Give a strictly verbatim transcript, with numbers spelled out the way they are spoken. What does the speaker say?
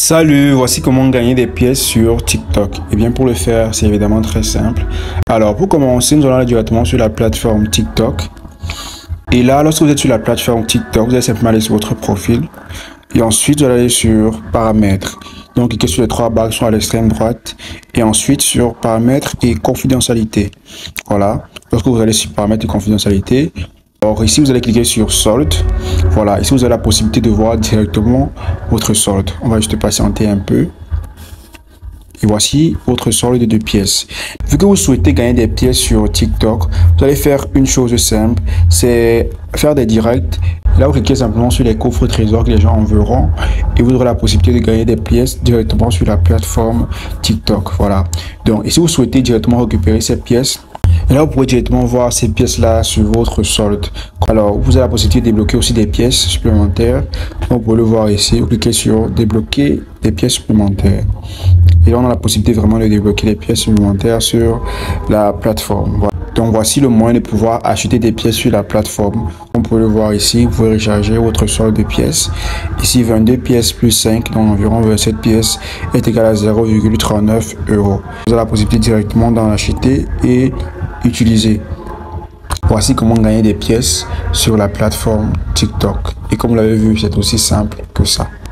Salut, voici comment gagner des pièces sur TikTok. Et bien pour le faire, c'est évidemment très simple. Alors pour commencer, nous allons aller directement sur la plateforme TikTok. Et là, lorsque vous êtes sur la plateforme TikTok, vous allez simplement aller sur votre profil. Et ensuite, vous allez aller sur paramètres. Donc cliquez sur les trois barres qui sont à l'extrême droite. Et ensuite sur paramètres et confidentialité. Voilà. Lorsque vous allez sur paramètres et confidentialité, alors ici vous allez cliquer sur solde. Voilà, ici vous avez la possibilité de voir directement votre solde. On va juste patienter un peu. Et voici votre solde de pièces. Vu que vous souhaitez gagner des pièces sur TikTok, vous allez faire une chose simple, c'est faire des directs. Là, vous cliquez simplement sur les coffres trésors que les gens enverront et vous aurez la possibilité de gagner des pièces directement sur la plateforme TikTok. Voilà. Donc, et si vous souhaitez directement récupérer ces pièces, et là, vous pouvez directement voir ces pièces-là sur votre solde. Alors, vous avez la possibilité de débloquer aussi des pièces supplémentaires. Donc, vous pouvez le voir ici. Vous cliquez sur débloquer des pièces supplémentaires. Et là, on a la possibilité vraiment de débloquer des pièces supplémentaires sur la plateforme. Voilà. Donc, voici le moyen de pouvoir acheter des pièces sur la plateforme. On peut le voir ici. Vous pouvez recharger votre solde de pièces. Ici, vingt-deux pièces plus cinq, donc environ vingt-sept pièces, est égal à zéro virgule trente-neuf euros. Vous avez la possibilité directement d'en acheter et utiliser. Voici comment gagner des pièces sur la plateforme TikTok. Et comme vous l'avez vu, c'est aussi simple que ça.